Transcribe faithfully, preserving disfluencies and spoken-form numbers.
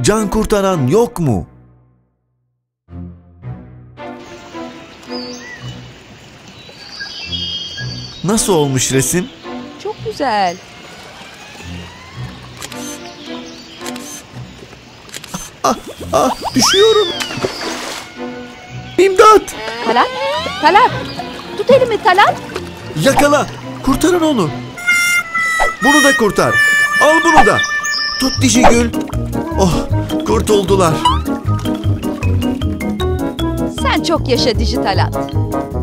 Can kurtaran yok mu? Nasıl olmuş resim? Çok güzel. Ah, ah, düşüyorum. İmdat! Talat, Talat. Tut elimi Talat. Yakala! Kurtarın onu! Bunu da kurtar! Al bunu da! Tut Dişigül! Oh! Kurtuldular! Sen çok yaşa Dişi Talat.